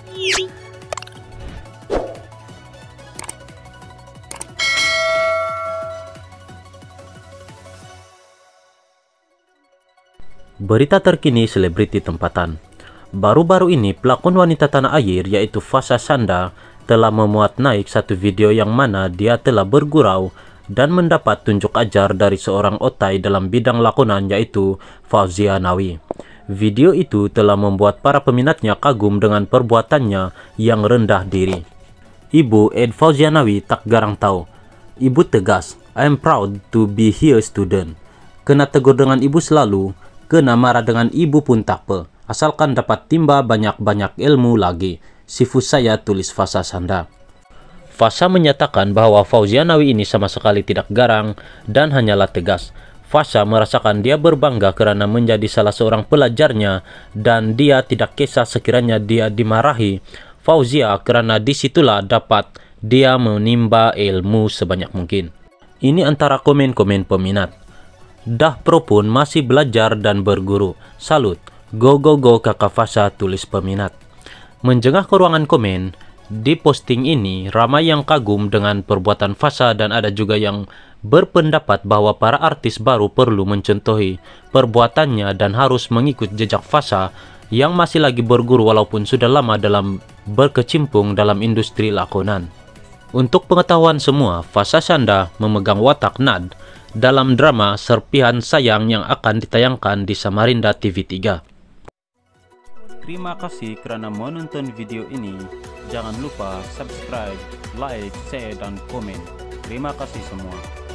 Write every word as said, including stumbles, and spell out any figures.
Berita terkini selebriti tempatan. Baru-baru ini pelakon wanita tanah air yaitu Fasha Shanda telah memuat naik satu video yang mana dia telah bergurau dan mendapat tunjuk ajar dari seorang otai dalam bidang lakonan yaitu Fauzia Nawi. Video itu telah membuat para peminatnya kagum dengan perbuatannya yang rendah diri. Ibu Ed Fauzia Nawi tak garang tahu. Ibu tegas, "I'm proud to be here student." Kena tegur dengan ibu selalu, kena marah dengan ibu pun tak apa, asalkan dapat timba banyak-banyak ilmu lagi. Sifu saya, tulis Fasha Shanda. Fasha menyatakan bahwa Fauzia Nawi ini sama sekali tidak garang dan hanyalah tegas. Fasha merasakan dia berbangga kerana menjadi salah seorang pelajarnya dan dia tidak kisah sekiranya dia dimarahi Fauzia kerana disitulah dapat dia menimba ilmu sebanyak mungkin. Ini antara komen-komen peminat. Dah pro pun masih belajar dan berguru. Salut. Go go go kakak Fasha, tulis peminat. Menjengah ke ruangan komen, di posting ini ramai yang kagum dengan perbuatan Fasha dan ada juga yang berpendapat bahwa para artis baru perlu mencontohi perbuatannya dan harus mengikut jejak Fasha yang masih lagi berguru walaupun sudah lama dalam berkecimpung dalam industri lakonan. Untuk pengetahuan semua, Fasha Shanda memegang watak Nad dalam drama Serpihan Sayang yang akan ditayangkan di Samarinda T V tiga. Terima kasih kerana menonton video ini. Jangan lupa subscribe, like, share, dan komen. Terima kasih semua.